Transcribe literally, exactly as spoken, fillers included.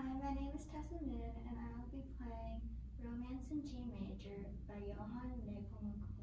Hi, my name is Tessa M, and I will be playing Romance in G Major by Johann Nepomuk Hummel.